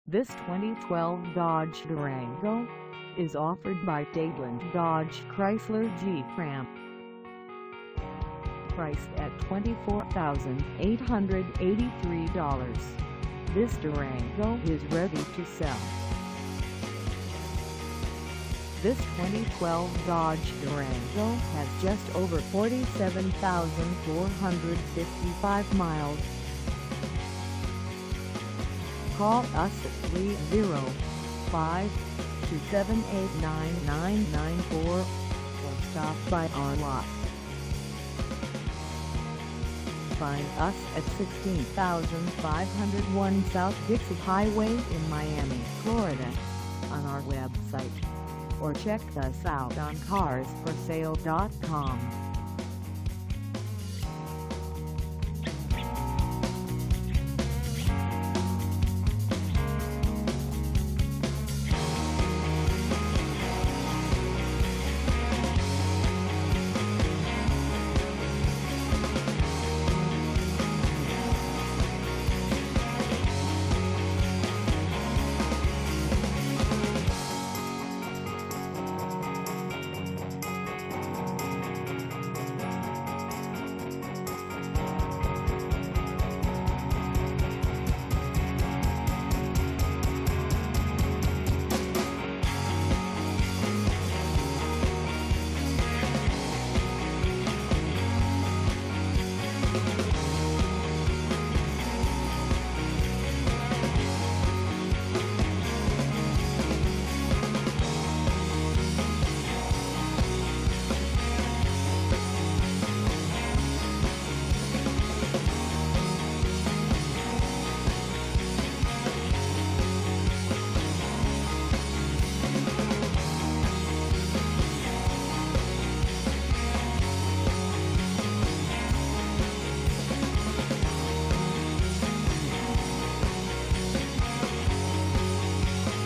This 2012 Dodge Durango is offered by Dadeland Dodge Chrysler Jeep Ram. Priced at $24,883, this Durango is ready to sell. This 2012 Dodge Durango has just over 47,455 miles. Call us at 305-278-9994 or stop by our lot. Find us at 16,501 South Dixie Highway in Miami, Florida, on our website, or check us out on carsforsale.com.